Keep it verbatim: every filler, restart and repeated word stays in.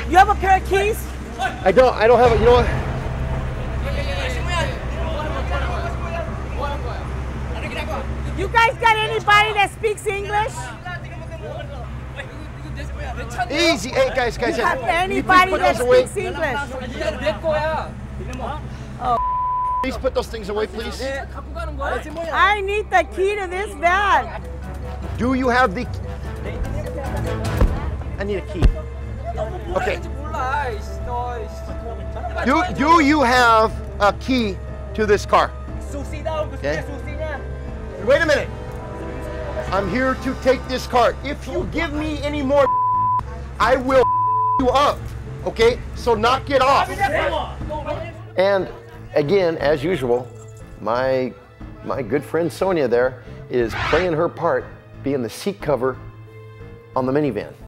You have a pair of keys? I don't. I don't have it. You know what? You guys got anybody that speaks English? Easy. Hey, guys, guys. You have anybody that speaks English? Oh. Please put those things away, please. I need the key to this van. Do you have the... I need a key. Okay. Do, do you have a key to this car? Okay. Wait a minute. I'm here to take this car. If you give me any more, I will you up. Okay? So knock it off. And again, as usual, my my good friend Sonia there is playing her part, being the seat cover on the minivan.